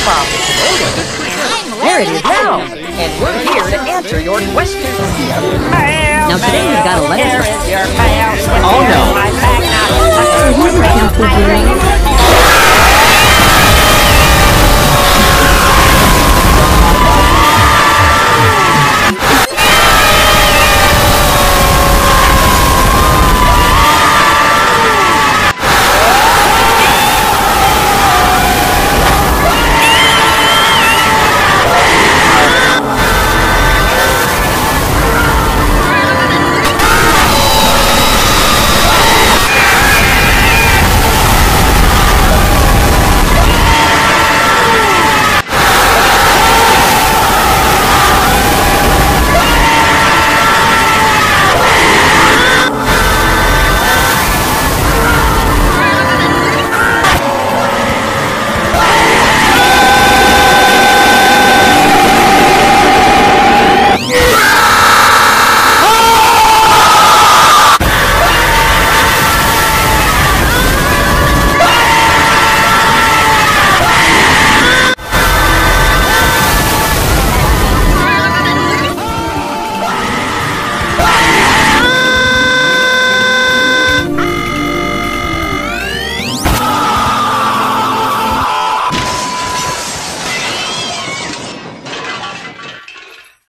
There it is now, and we're here to answer your questions. Now today we've got a letter. Oh no! Here's a pencil, dear.